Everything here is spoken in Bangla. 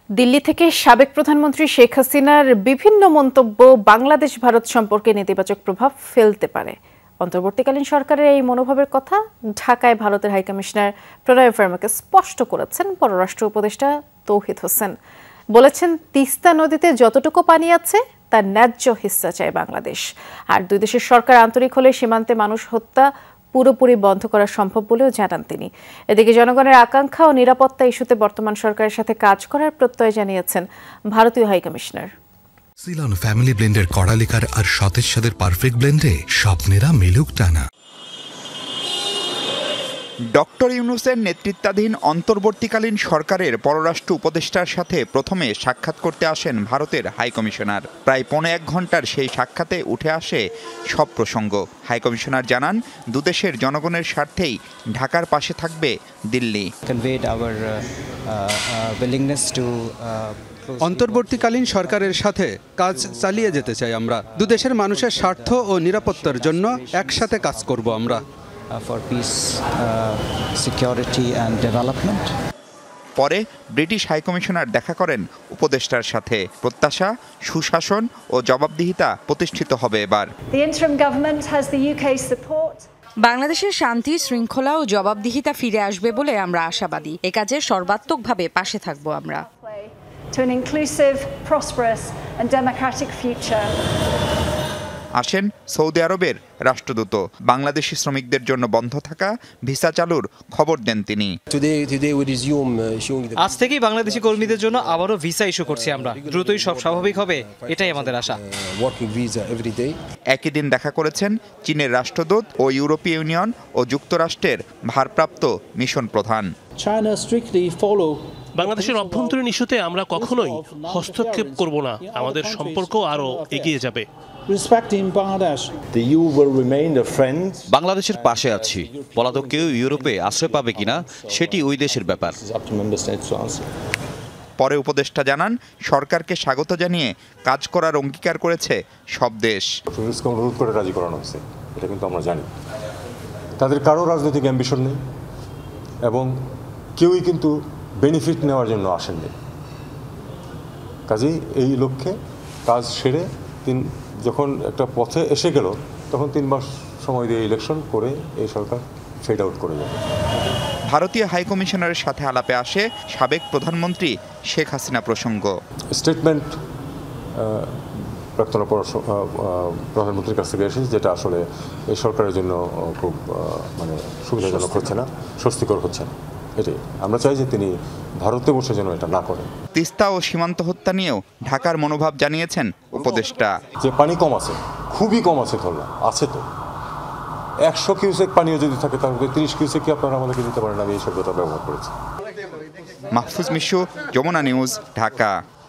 দিল্লি থেকে সাবেক প্রধানমন্ত্রী শেখ হাসিনার বিভিন্ন মন্তব্য বাংলাদেশ ভারত সম্পর্কে নেতিবাচক প্রভাব ফেলতে পারে। অন্তর্বর্তীকালীন সরকারের এই মনোভাবের কথা ঢাকায় ভারতের হাইকমিশনার প্রণয় ভার্মাকে স্পষ্ট করেছেন পররাষ্ট্র উপদেষ্টা তৌহিদ হোসেন। বলেছেন, তিস্তা নদীতে যতটুকু পানি আছে তার ন্যায্য হিস্সা চায় বাংলাদেশ। আর দুই দেশের সরকার আন্তরিক হলে সীমান্তে মানুষ হত্যা পুরোপুরি বন্ধ করা সম্ভব বলেও জানান তিনি। এদিকে জনগণের আকাঙ্ক্ষা ও নিরাপত্তা ইস্যুতে বর্তমান সরকারের সাথে কাজ করার প্রত্যয় জানিয়েছেন ভারতীয় হাইকমিশনার। সিলন ফ্যামিলি ব্লেন্ডের কড়ালিকার আর সতেজ স্বাদের পারফেক্ট ব্লেন্ডে স্বপ্নেরা মেলুক টানা। ডক্টর ইউনূসের নেতৃত্বাধীন অন্তর্বর্তীকালীন সরকারের পররাষ্ট্র উপদেষ্টার সাথে প্রথমে সাক্ষাৎ করতে আসেন ভারতের হাইকমিশনার। প্রায় ১.৫ ঘন্টার সেই সাক্ষাতে উঠে আসে সব প্রসঙ্গ। হাইকমিশনার জানান, দুদেশের জনগণের স্বার্থেই ঢাকার পাশে থাকবে দিল্লি। অন্তর্বর্তীকালীন সরকারের সাথে কাজ চালিয়ে যেতে চাই আমরা। দুদেশের মানুষের স্বার্থ ও নিরাপত্তার জন্য একসাথে কাজ করব আমরা। for peace, security and development. পরে ব্রিটিশ হাইকমিশনার দেখা করেন উপদেষ্টার সাথে। প্রত্যাশা, সুশাসন ও জবাবদিহিতা প্রতিষ্ঠিত হবে এবার। The interim government has the UK's support. বাংলাদেশের শান্তি, শৃঙ্খলা ও জবাবদিহিতা ফিরে আসবে বলে আমরা আশাবাদী। এ কাজে সর্বাত্মকভাবে পাশে থাকব আমরা। To an inclusive, prosperous and democratic future. আসেন সৌদি আরবের রাষ্ট্রদূত। বাংলাদেশি শ্রমিকদের জন্য বন্ধ থাকা ভিসা চালুর খবর দেন তিনি। আজ থেকেই বাংলাদেশি কর্মীদের জন্য আবারও ভিসা ইস্যু করছি আমরা। দ্রুতই সব স্বাভাবিক হবে, এটাই আমাদের আশা। একই দিন দেখা করেছেন চীনের রাষ্ট্রদূত ও ইউরোপীয় ইউনিয়ন ও যুক্তরাষ্ট্রের ভারপ্রাপ্ত মিশন প্রধান। বাংলাদেশের অভ্যন্তরীণ ইস্যুতে আমরা কখনোই হস্তক্ষেপ করব না। আমাদের সম্পর্ক আরও এগিয়ে যাবে। বাংলাদেশের পাশে আছি। পলাতক কেউ ইউরোপে আশ্রয় পাবে কিনা সেটি ওই দেশের ব্যাপার। পরে উপদেষ্টা জানান, সরকারকে স্বাগত জানিয়ে কাজ করার অঙ্গীকার করেছে সব দেশ। অনুরোধ করে রাজি করানো হয়েছে, এটা কিন্তু আমরা জানি। তাদের কারো রাজনৈতিক অ্যাম্বিশন নেই এবং কেউই কিন্তু বেনিফিট নেওয়ার জন্য আসেননি। কাজেই এই লক্ষ্যে কাজ সেরে যখন একটা পথে এসে গেল, তখন 3 মাস সময় দিয়ে ইলেকশন করে এই সরকার ফেড আউট করে যাবে। ভারতীয় হাইকমিশনারের সাথে আলাপে আসে সাবেক প্রধানমন্ত্রী শেখ হাসিনা প্রসঙ্গ। স্টেটমেন্ট প্রাক্তন প্রধানমন্ত্রীর কাছ থেকে এসেছে, যেটা আসলে এই সরকারের জন্য খুব সুবিধাজনক হচ্ছে না, স্বস্তিকর হচ্ছে না। এটাই আমরা চাই যে তিনি ভারতে বসে যেন এটা না করেন। তিস্তা ও সীমান্ত হত্যা নিয়েও ঢাকার মনোভাব জানিয়েছেন উপদেষ্টা। যে পানি কম আছে, খুবই কম আছে, ধরলাম আছে তো 100 কিউসেক পানিও যদি থাকে, তার মধ্যে 30 কিউসেক কি আপনারা আমাদেরকে দিতে পারেন? আমি এই শব্দটা ব্যবহার করেছি। মাহফুজ মিশু, যমুনা নিউজ, ঢাকা।